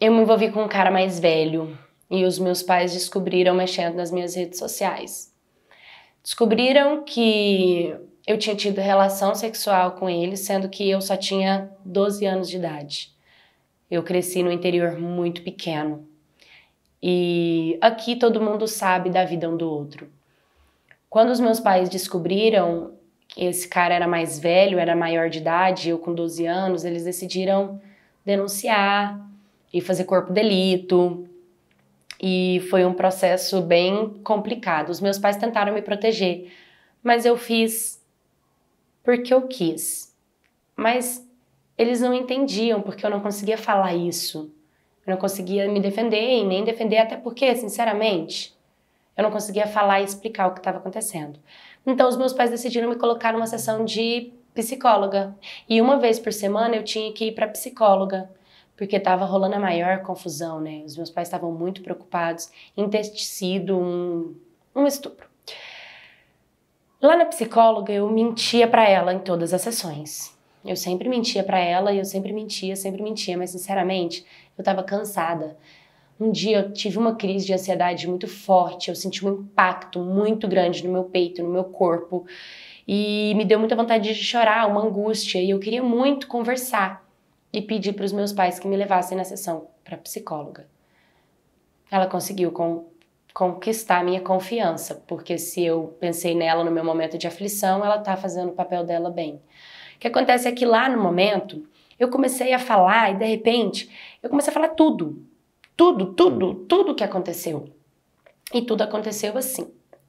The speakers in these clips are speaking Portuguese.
eu me envolvi com um cara mais velho e os meus pais descobriram mexendo nas minhas redes sociais. Descobriram que eu tinha tido relação sexual com ele, sendo que eu só tinha 12 anos de idade. Eu cresci no interior muito pequeno. E aqui todo mundo sabe da vida um do outro. Quando os meus pais descobriram que esse cara era mais velho, era maior de idade, eu com 12 anos, eles decidiram denunciar e fazer corpo de delito. E foi um processo bem complicado. Os meus pais tentaram me proteger, mas eu fiz porque eu quis. Mas eles não entendiam porque eu não conseguia falar isso. Eu não conseguia me defender e nem defender, até porque, sinceramente, eu não conseguia falar e explicar o que estava acontecendo. Então, os meus pais decidiram me colocar numa sessão de psicóloga. E uma vez por semana eu tinha que ir para psicóloga, porque estava rolando a maior confusão, né? Os meus pais estavam muito preocupados em ter sido um estupro. Lá na psicóloga, eu mentia para ela em todas as sessões. Eu sempre mentia para ela e eu sempre mentia, mas sinceramente, eu tava cansada. Um dia eu tive uma crise de ansiedade muito forte, eu senti um impacto muito grande no meu peito, no meu corpo, e me deu muita vontade de chorar, uma angústia, e eu queria muito conversar e pedir para os meus pais que me levassem na sessão para psicóloga. Ela conseguiu conquistar a minha confiança, porque se eu pensei nela no meu momento de aflição, ela tá fazendo o papel dela bem. O que acontece é que lá no momento, eu comecei a falar e de repente, eu comecei a falar tudo que aconteceu. E tudo aconteceu assim.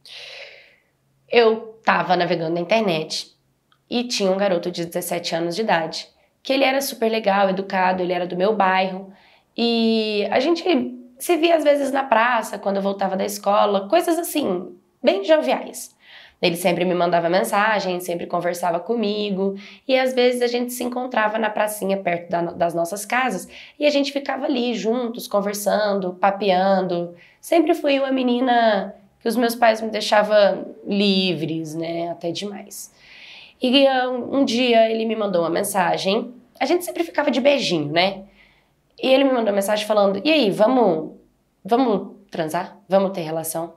Eu tava navegando na internet e tinha um garoto de 17 anos de idade, que ele era super legal, educado, ele era do meu bairro, e a gente se via às vezes na praça, quando eu voltava da escola, coisas assim, bem joviais. Ele sempre me mandava mensagem, sempre conversava comigo, e às vezes a gente se encontrava na pracinha perto das nossas casas e a gente ficava ali juntos, conversando, papeando. Sempre fui uma menina que os meus pais me deixavam livres, né, até demais. E um dia ele me mandou uma mensagem, a gente sempre ficava de beijinho, né? E ele me mandou uma mensagem falando, e aí, vamos transar? Vamos ter relação?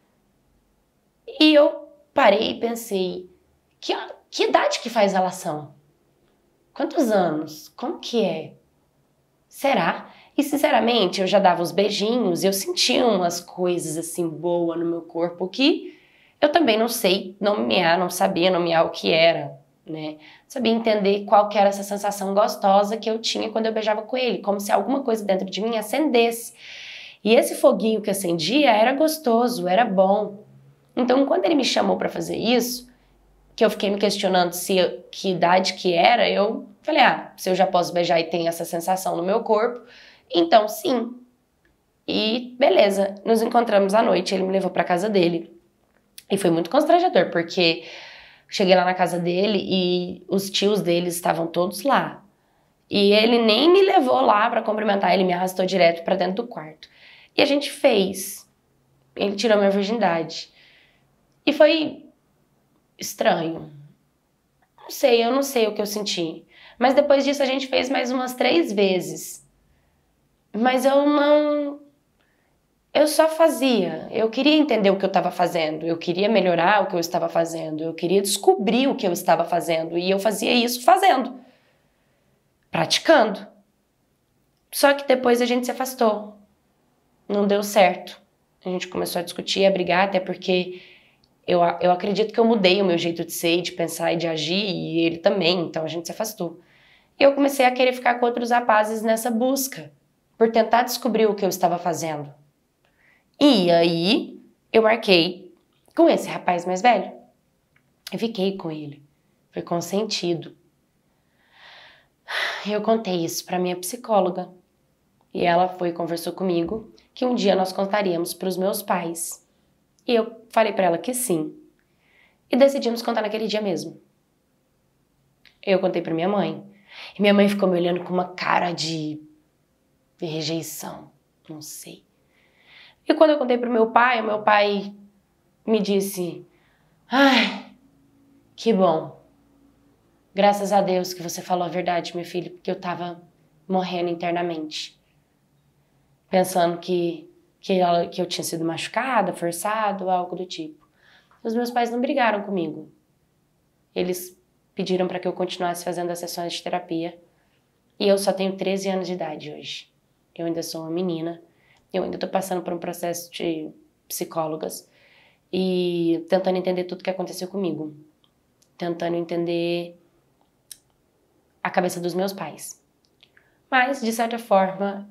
E eu parei e pensei, que idade que faz relação? Quantos anos? Como que é? Será? E sinceramente, eu já dava uns beijinhos, eu sentia umas coisas assim boas no meu corpo que eu também não sei nomear, não sabia nomear o que era, né? Sabia entender qual que era essa sensação gostosa que eu tinha quando eu beijava com ele, como se alguma coisa dentro de mim acendesse. E esse foguinho que acendia era gostoso, era bom. Então, quando ele me chamou para fazer isso, que eu fiquei me questionando que idade que era, eu falei, se eu já posso beijar e tem essa sensação no meu corpo, então sim. E beleza, nos encontramos à noite, ele me levou para casa dele. E foi muito constrangedor, porque cheguei lá na casa dele e os tios dele estavam todos lá. E ele nem me levou lá para cumprimentar, ele me arrastou direto para dentro do quarto. E a gente fez. Ele tirou minha virgindade. E foi estranho. Eu não sei o que eu senti. Mas depois disso a gente fez mais umas 3 vezes. Mas eu só fazia. Eu queria entender o que eu estava fazendo. Eu queria melhorar o que eu estava fazendo. Eu queria descobrir o que eu estava fazendo. E eu fazia isso fazendo. Praticando. Só que depois a gente se afastou. Não deu certo. A gente começou a discutir, a brigar, até porque eu acredito que eu mudei o meu jeito de ser, de pensar e de agir, e ele também, então a gente se afastou. E eu comecei a querer ficar com outros rapazes nessa busca, por tentar descobrir o que eu estava fazendo. E aí, eu marquei com esse rapaz mais velho. Eu fiquei com ele. Foi consentido. Eu contei isso para minha psicóloga. E ela foi e conversou comigo que um dia nós contaríamos para os meus pais. E eu falei para ela que sim. E decidimos contar naquele dia mesmo. Eu contei para minha mãe. E minha mãe ficou me olhando com uma cara de rejeição. Não sei. E quando eu contei pro meu pai, o meu pai me disse: ai, que bom. Graças a Deus que você falou a verdade, meu filho, porque eu tava morrendo internamente. pensando que eu tinha sido machucada, forçado, algo do tipo. Os meus pais não brigaram comigo. Eles pediram para que eu continuasse fazendo as sessões de terapia. E eu só tenho 13 anos de idade hoje. Eu ainda sou uma menina. Eu ainda estou passando por um processo de psicólogas e tentando entender tudo que aconteceu comigo. Tentando entender a cabeça dos meus pais. Mas, de certa forma,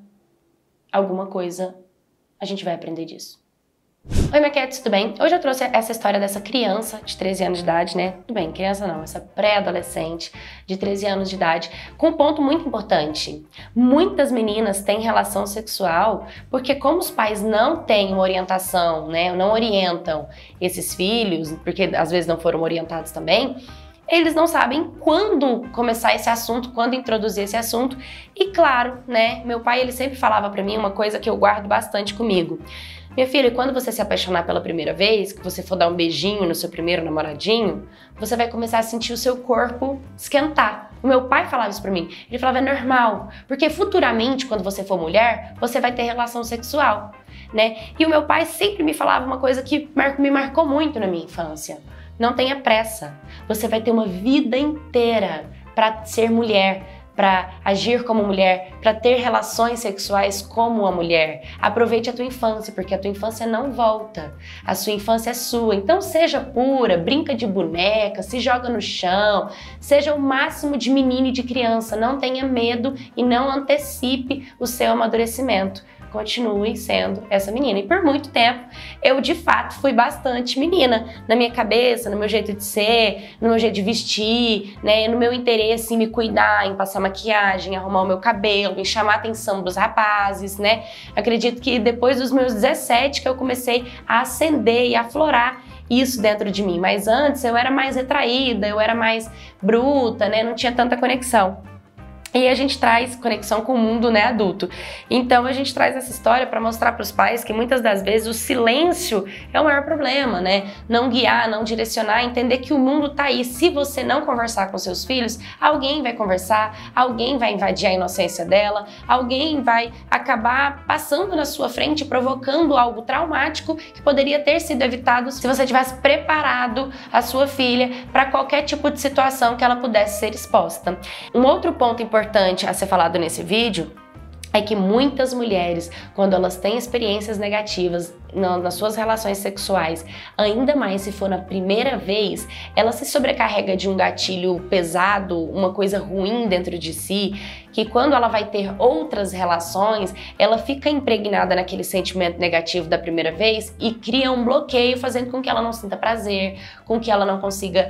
alguma coisa a gente vai aprender disso. Oi, Maquetes, tudo bem? Hoje eu trouxe essa história dessa criança de 13 anos de idade, né? Tudo bem, criança não, essa pré-adolescente de 13 anos de idade, com um ponto muito importante. Muitas meninas têm relação sexual porque como os pais não têm uma orientação, né? Não orientam esses filhos, porque às vezes não foram orientados também, eles não sabem quando começar esse assunto, quando introduzir esse assunto. E claro, né, meu pai ele sempre falava pra mim uma coisa que eu guardo bastante comigo. Minha filha, quando você se apaixonar pela primeira vez, que você for dar um beijinho no seu primeiro namoradinho, você vai começar a sentir o seu corpo esquentar. O meu pai falava isso pra mim. Ele falava, é normal, porque futuramente, quando você for mulher, você vai ter relação sexual, né? E o meu pai sempre me falava uma coisa que me marcou muito na minha infância. Não tenha pressa. Você vai ter uma vida inteira para ser mulher, para agir como mulher, para ter relações sexuais como uma mulher. Aproveite a tua infância, porque a tua infância não volta. A sua infância é sua. Então seja pura, brinca de boneca, se joga no chão, seja o máximo de menina e de criança. Não tenha medo e não antecipe o seu amadurecimento. Continue sendo essa menina. E por muito tempo, eu de fato fui bastante menina. Na minha cabeça, no meu jeito de ser, no meu jeito de vestir, né? No meu interesse em me cuidar, em passar maquiagem, arrumar o meu cabelo, em chamar a atenção dos rapazes, né? Acredito que depois dos meus 17 que eu comecei a acender e aflorar isso dentro de mim. Mas antes eu era mais retraída, eu era mais bruta, né? Não tinha tanta conexão. E a gente traz conexão com o mundo, né, adulto. Então a gente traz essa história para mostrar para os pais que muitas das vezes o silêncio é o maior problema, né? Não guiar, não direcionar, entender que o mundo tá aí. Se você não conversar com seus filhos, alguém vai conversar, alguém vai invadir a inocência dela, alguém vai acabar passando na sua frente, provocando algo traumático que poderia ter sido evitado se você tivesse preparado a sua filha para qualquer tipo de situação que ela pudesse ser exposta. Um outro ponto importante a ser falado nesse vídeo é que muitas mulheres, quando elas têm experiências negativas nas suas relações sexuais, ainda mais se for na primeira vez, ela se sobrecarrega de um gatilho pesado, uma coisa ruim dentro de si, que quando ela vai ter outras relações, ela fica impregnada naquele sentimento negativo da primeira vez e cria um bloqueio, fazendo com que ela não sinta prazer, com que ela não consiga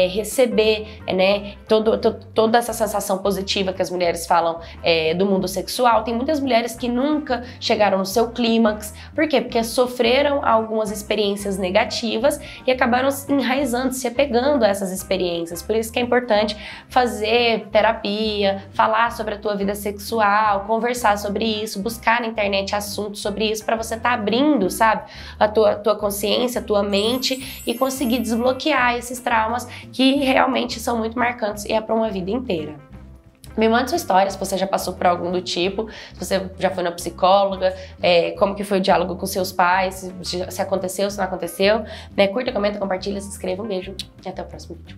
receber, né, toda essa sensação positiva que as mulheres falam do mundo sexual. Tem muitas mulheres que nunca chegaram no seu clímax. Por quê? Porque sofreram algumas experiências negativas e acabaram se enraizando, se apegando a essas experiências. Por isso que é importante fazer terapia, falar sobre a tua vida sexual, conversar sobre isso, buscar na internet assuntos sobre isso para você estar abrindo, sabe, a tua consciência, a tua mente e conseguir desbloquear esses traumas que realmente são muito marcantes e é para uma vida inteira. Me manda sua história, se você já passou por algum do tipo, se você já foi na psicóloga, como que foi o diálogo com seus pais, se aconteceu, se não aconteceu, né? Curta, comenta, compartilha, se inscreva, um beijo e até o próximo vídeo.